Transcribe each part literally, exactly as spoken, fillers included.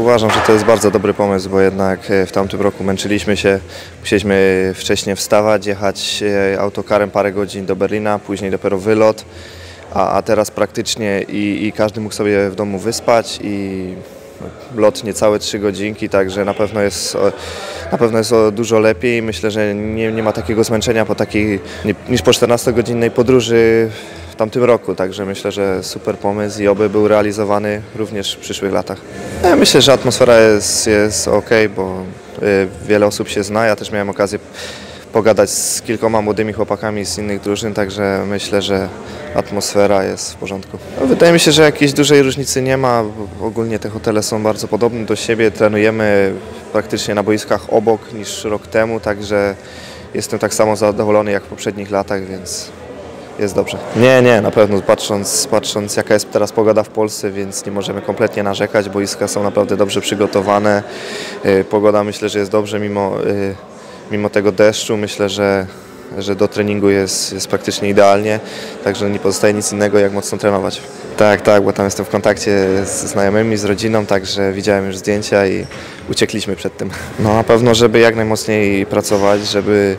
Uważam, że to jest bardzo dobry pomysł, bo jednak w tamtym roku męczyliśmy się, musieliśmy wcześniej wstawać, jechać autokarem parę godzin do Berlina, później dopiero wylot, a, a teraz praktycznie i, i każdy mógł sobie w domu wyspać i lot niecałe trzy godzinki, także na pewno jest, na pewno jest dużo lepiej. Myślę, że nie, nie ma takiego zmęczenia po takiej, niż po czternastogodzinnej podróży w tamtym roku, także myślę, że super pomysł i oby był realizowany również w przyszłych latach. Ja myślę, że atmosfera jest, jest ok, bo wiele osób się zna, ja też miałem okazję pogadać z kilkoma młodymi chłopakami z innych drużyn, także myślę, że atmosfera jest w porządku. No, wydaje mi się, że jakiejś dużej różnicy nie ma. Ogólnie te hotele są bardzo podobne do siebie. Trenujemy praktycznie na boiskach obok niż rok temu, także jestem tak samo zadowolony jak w poprzednich latach, więc jest dobrze. Nie, nie, na pewno patrząc, patrząc jaka jest teraz pogoda w Polsce, więc nie możemy kompletnie narzekać. Boiska są naprawdę dobrze przygotowane. Pogoda myślę, że jest dobrze mimo Mimo tego deszczu. Myślę, że, że do treningu jest, jest praktycznie idealnie, także nie pozostaje nic innego jak mocno trenować. Tak, tak, bo tam jestem w kontakcie z znajomymi, z rodziną, także widziałem już zdjęcia i uciekliśmy przed tym. No na pewno, żeby jak najmocniej pracować, żeby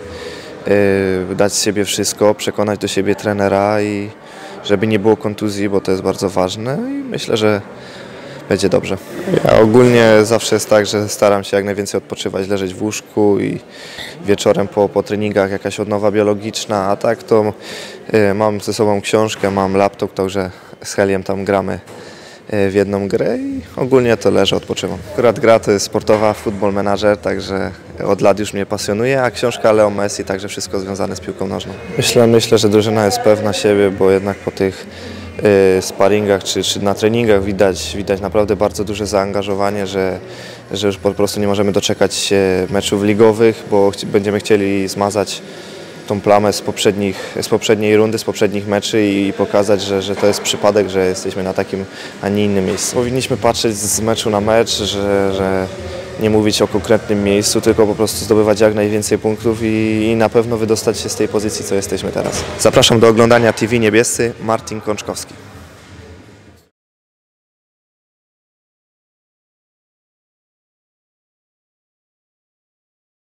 yy, dać z siebie wszystko, przekonać do siebie trenera i żeby nie było kontuzji, bo to jest bardzo ważne i myślę, że będzie dobrze. Ja ogólnie zawsze jest tak, że staram się jak najwięcej odpoczywać, leżeć w łóżku i wieczorem po, po treningach jakaś odnowa biologiczna, a tak to y, mam ze sobą książkę, mam laptop, także z Heliem tam gramy y, w jedną grę i ogólnie to leżę, odpoczywam. Akurat gra to jest sportowa, Football Manager, także od lat już mnie pasjonuje, a książka Leo Messi, także wszystko związane z piłką nożną. Myślę, myślę, że drużyna jest pewna siebie, bo jednak po tych sparingach czy, czy na treningach widać, widać naprawdę bardzo duże zaangażowanie, że, że już po prostu nie możemy doczekać się meczów ligowych, bo ch będziemy chcieli zmazać tą plamę z, poprzednich, z poprzedniej rundy, z poprzednich meczy i pokazać, że, że to jest przypadek, że jesteśmy na takim, a nie innym miejscu. Powinniśmy patrzeć z meczu na mecz, że, że nie mówić o konkretnym miejscu, tylko po prostu zdobywać jak najwięcej punktów i, i na pewno wydostać się z tej pozycji, co jesteśmy teraz. Zapraszam do oglądania T V Niebiescy, Martin Kączkowski.